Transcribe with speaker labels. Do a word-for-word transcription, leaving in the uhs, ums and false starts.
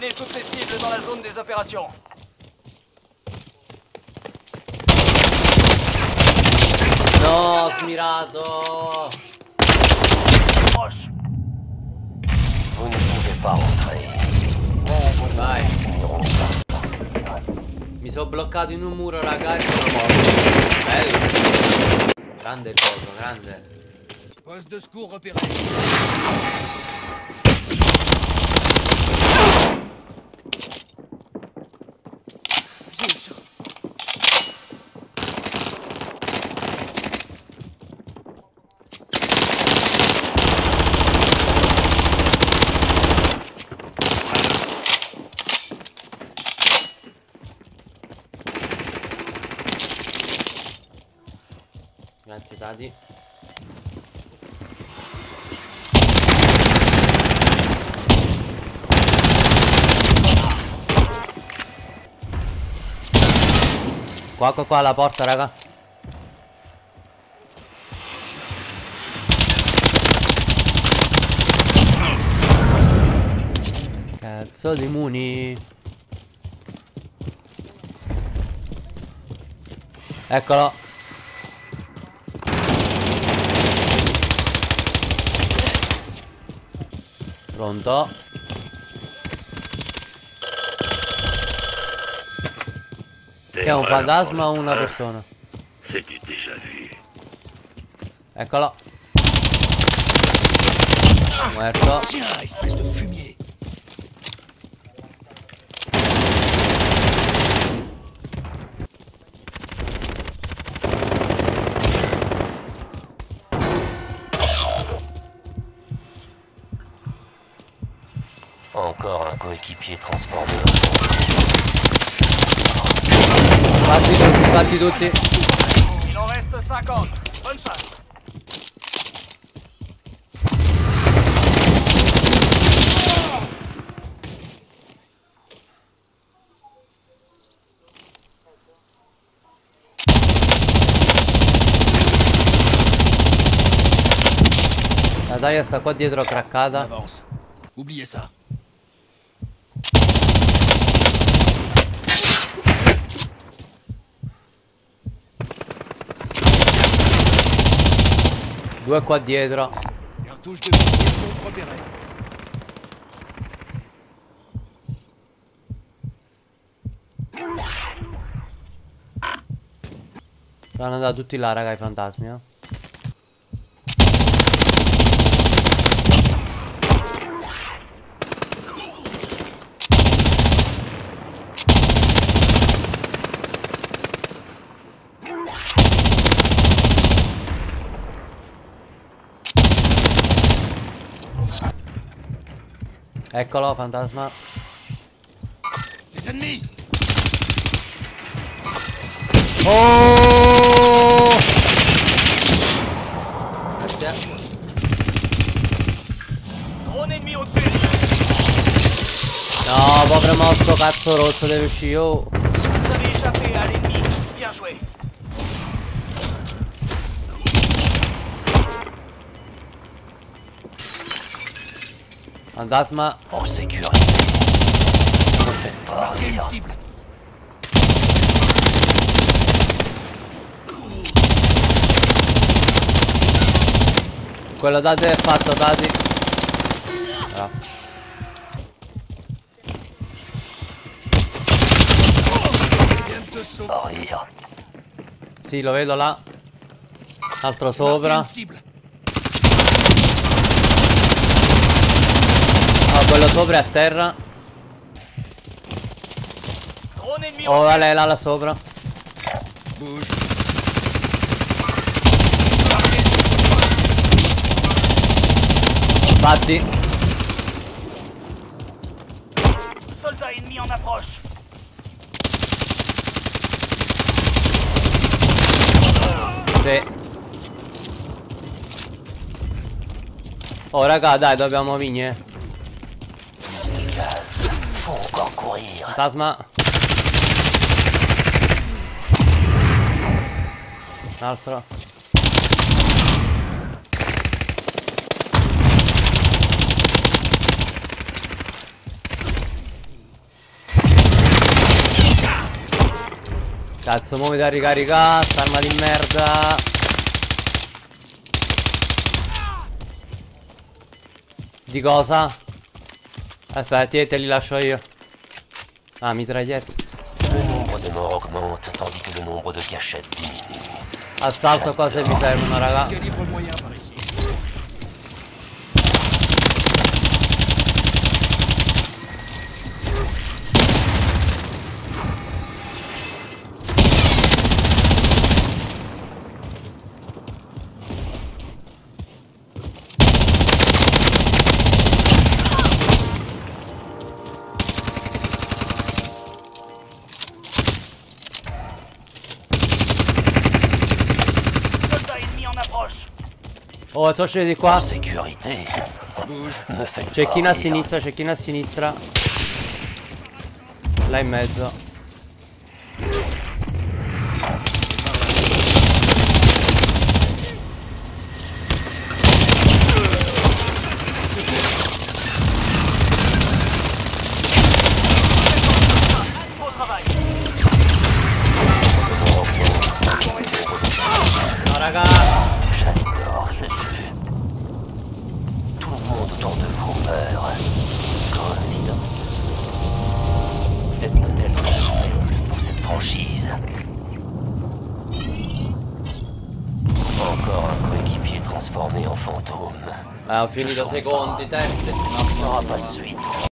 Speaker 1: Éliminez toutes les cibles dans la zone des opérations.
Speaker 2: No, ho smirato.
Speaker 1: Proche.
Speaker 3: Vous ne pouvez pas rentrer.
Speaker 2: Vai. Mi sono bloccato in un muro, ragazzi. Sono morto. Bello. Grande il coso, grande.
Speaker 4: Poste de secours repéré. J'ai le chat.
Speaker 2: Grazie Tati. Qua qua qua alla porta, raga. Cazzo di muni. Eccolo. Pronto? Che è un fantasma o una persona?
Speaker 3: C'est du déjà vu.
Speaker 2: Eccolo. Muerto.
Speaker 4: Tiens, espèce de fumier.
Speaker 3: Encore un coéquipier transformé.
Speaker 2: Fatti tutti, fatti tutti.
Speaker 1: Il en reste cinquante. Bonne chasse.
Speaker 2: La taglia sta qua dietro craccata.
Speaker 4: Avance. Oubliez ça.
Speaker 2: Due qua dietro.
Speaker 4: Cartouche de fusil pour repérer.
Speaker 2: Sono andati tutti là, raga, i fantasmi, eh. Eccolo, fantasma.
Speaker 4: Les ennemis.
Speaker 2: Oh! Grazie.
Speaker 1: Drone ennemi au-dessus.
Speaker 2: No, povero mosco, cazzo rosso, deve uscire. Oh.
Speaker 1: Vous avez échappé à l'ennemi. Bien joué.
Speaker 2: Fantasma.
Speaker 3: En sécurité. Ne faites pas
Speaker 4: Marquez une
Speaker 3: rire.
Speaker 4: cible.
Speaker 2: Quello date è fatto, dati. Bravo.
Speaker 4: Viens de te sauver.
Speaker 3: Pas rire.
Speaker 2: Sì, lo vedo là. Altro
Speaker 4: Marquez
Speaker 2: sopra.
Speaker 4: une cible.
Speaker 2: Ah, quello sopra è a terra.
Speaker 1: Drone ennemi
Speaker 2: Oh,
Speaker 1: au-dessus.
Speaker 2: vale là, là sopra.
Speaker 4: Bouge.
Speaker 2: Fatti.
Speaker 1: Soldat ennemi en approche.
Speaker 2: Sì. Oh, raga, dai, dobbiamo vincere.
Speaker 3: Faut encore courir.
Speaker 2: Fantasma. Un altro. Cazzo, muoviti a ricaricare, sta arma di merda. Di cosa? Aspetta, te, te li lascio io. Ah, mitragliette.
Speaker 3: Le nombre de morts augmente tandis que le nombre de gâchettes diminue.
Speaker 2: Assalto cose mi servono, raga.
Speaker 4: Calibre moyen par ici.
Speaker 2: Oh, sono scesi qua.
Speaker 3: Sécurité. Me faites
Speaker 2: C'è chi a
Speaker 3: pas
Speaker 2: sinistra, c'è chi a sinistra. Là in mezzo. No, raga.
Speaker 3: J'adore ce jeu. Tout le monde autour de vous meurt. Coïncidence. Vous êtes peut-être trop faible pour cette franchise. Encore un coéquipier transformé en fantôme.
Speaker 2: Ah, ho finito secondi, terzi.
Speaker 3: Il n'y aura pas de suite.